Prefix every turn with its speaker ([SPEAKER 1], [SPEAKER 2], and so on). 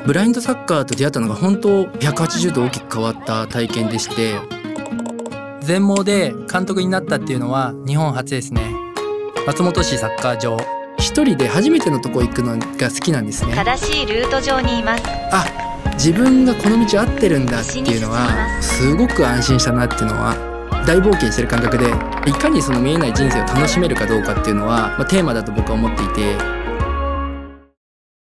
[SPEAKER 1] ブラインドサッカーと出会ったのが本当180度大きく変わった体験でして、全盲で監督になったっていうのは日本初ですね。松本市サッカー場、一人で初めてのとこ行くのが好きなんですね。
[SPEAKER 2] 正しいルート上にいます。
[SPEAKER 1] あ、自分がこの道合ってるんだっていうのはすごく安心したなっていうのは、大冒険してる感覚で、いかにその見えない人生を楽しめるかどうかっていうのは、テーマだと僕は思っていて。